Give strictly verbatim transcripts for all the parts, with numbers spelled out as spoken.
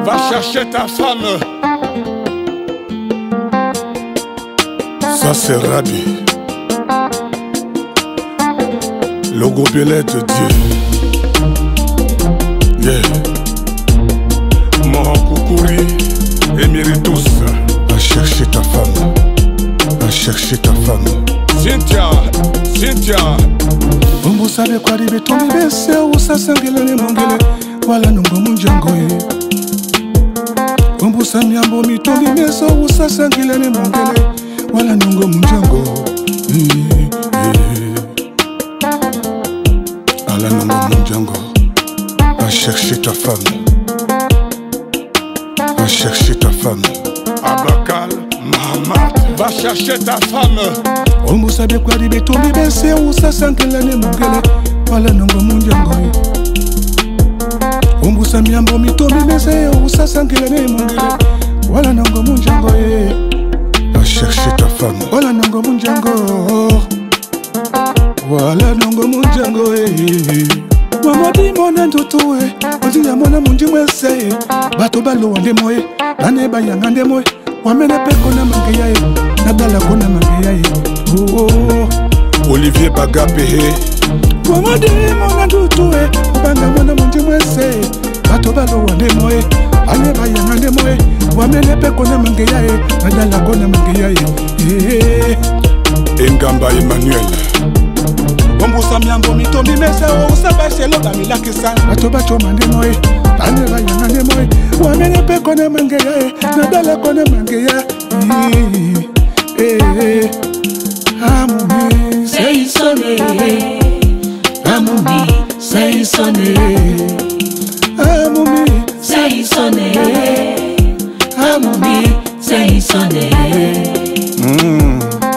Va chercher ta femme. Ça c'est Rabi, le gobelet de Dieu. Yeah. Mon Koukouri et Méritus. Va chercher ta femme. Va chercher ta femme. Cynthia, Cynthia. Umbu sabe kwa ribe tumbe se usa sangele ne mongele wala nungo munjango ye. Umbu samyambo mitombe se usa sangele ne mongele wala nungo munjango. Ala nungo munjango. Va chercher ta femme. Va chercher ta femme. Abakal, Mahamat. Va chercher ta femme. Umbu sabe kwa ribe tumbe se usa sangele ne mongele wala nungo munjango ye. Umbu samyambo mitombe se usa sangele ne mongele wala nungo munjango ye. Va chercher ta femme. Wala nungo munjango. Wala nungo munjango ye. Mamadi mona ndoto e ozi ya mona munji mwese bato balo wande moye bane bayanga nde moye wamene pe kona mangeya e nadala kona mangeya e oh oh Olivier Bagapehe. Mamadi mona ndoto e banga mona munji mwese bato balo wande moye bane bayanga nde moye wamene pe kona mangeya e nadala kona mangeya e Engamba Emmanuel. Ombusa miambo mitombi mese o usaba shelo gamila kisa bato bato mande moye bane bayanga nde moye wamene pe kona mangeya e nadala kona mangeya eh eh amumi say sonne amumi say sonne amumi say sonne amumi say sonne mm.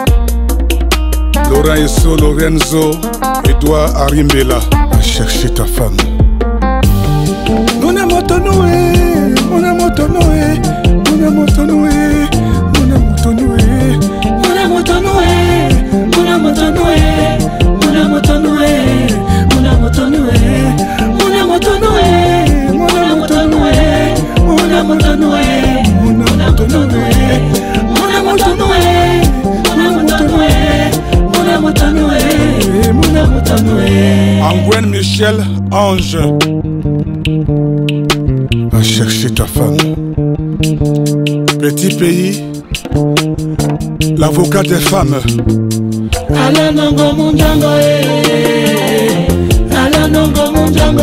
Lorenzo Lorenzo Edouard Arimbela. Va chercher ta femme. Mon amour tonoué, mon amour tonoué, mon amour tonoué, mon amour tonoué, mon amour tonoué, mon amour tonoué, mon amour tonoué, mon amour tonoué, mon amour tonoué, mon amour tonoué, mon amour tonoué, mon amour tonoué, mon amour tonoué, mon amour tonoué. Angwen Michel Ange. Va chercher ta femme. Petit pays, l'avocat des femmes. Ala nongo munjango eh. Ala nongo munjango.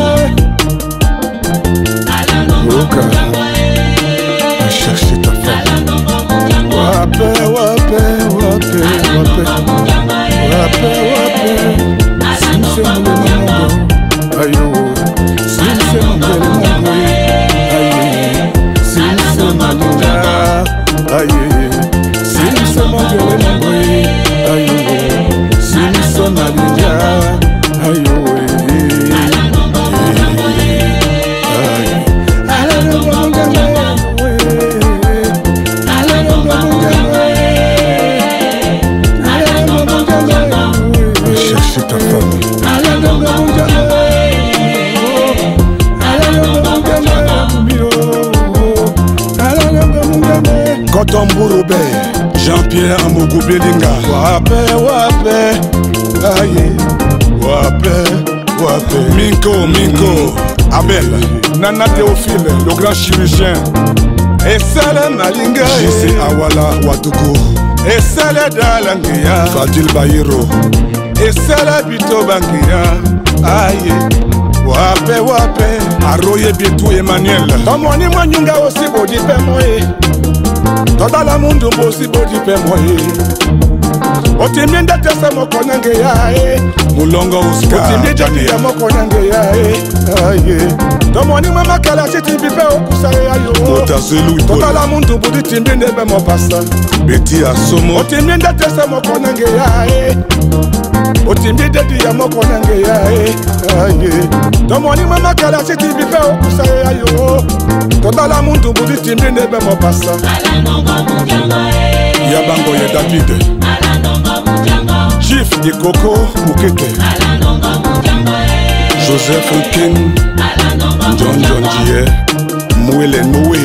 Ala nongo munjango eh. Va chercher ta femme. Wape, wape, wape, wape. Wape, wape. C'est mon mongo, aïe c'est mon mongo, aïe c'est mon mongo, aïe c'est mon mongo, aïe c'est mon mongo, aïe chercher ta femme. Kotombo Robert, Jean-Pierre Amogo Belinga. Wape, wape, aïe, Wape, wape. Minko, Minko, Abel, Nana Théophile, le grand chirurgien. et Salem Malinga, J C Awala Ouadougou, et Salem Dalangia, Fadil Bayero, et Salem Bito Bangia, aïe, wape, wape, Aroye Bietou Emmanuel. Tomoni Mwanyunga aussi body pe moye. Toda la mundu mbosi body pe moye. Otimienda tesa moko nange ya e. Mulongo Oscar. Otimienda tesa moko nange ya e. Aye. Tomoni mama kala chiti bipe okusa ya yo. Mota Zelou Ipola. Toda la mundu body timbinde be mo pasta. Betty Asomo. Otimienda tesa moko nange ya e. Otimienda tesa moko nange ya e. Aye. Tomoni mama kala chiti bipe okusa ya yo. Toda la mundu body timbinde be mo pasta. Yabango ya David. Chief de Coco Mukete. Joseph King. John John Dier. Mouele Noé.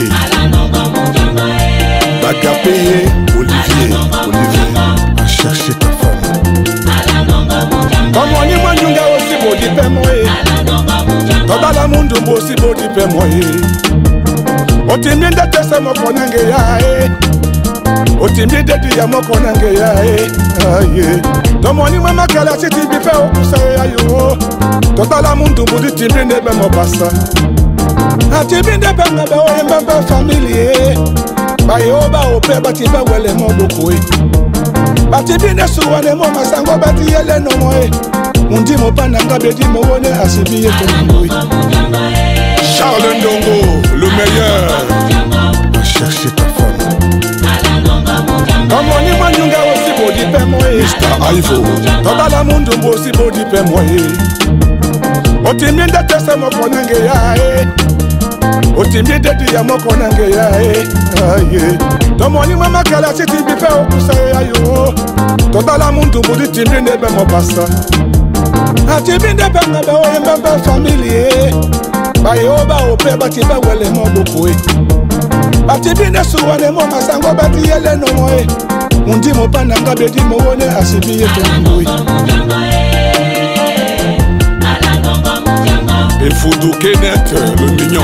Toda la mundu mbosi bodi pe moye Otimbi ndete se moko nange ya e Otimbi dedi ya moko nange ya e Aye Tomoni mama kala siti bife okusa ya yo Toda la mundu mbudi timbi nebe mobasa Atimbi nebe ngebe oye mbebe familie Baye oba ope bati be wele moboko e Bati bine suwane mo masango bati yele no moe Mundi mo pananga bedi mo wone asibi ye tomoe Charles Ndongo, le meilleur. Va chercher ta femme. Comme on y manyunga aussi bodi pe moe mister Ivo. Toda la mundu mbosi bodi pe moe Otimbi ndete se moko nange ya e Otimbi dedi ya moko nange ya e Aye Tomoni mama kala siti bife okusa ya yo Toda la mundu mbudi timbi nebe mobasa Atimbi nebe ngebe oye mbebe familie Baye oba ope bati be wele moboko e Batimbi ne suwane mo masango bati yele no moe Mundi mo pananga bedi mo wone asibi ye tomoe Et Foudou Kenneth, le mignon.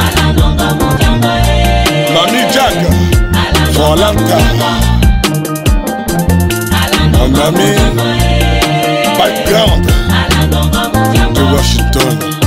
Mamie Jack, Volanta. Mon ami, background de Washington.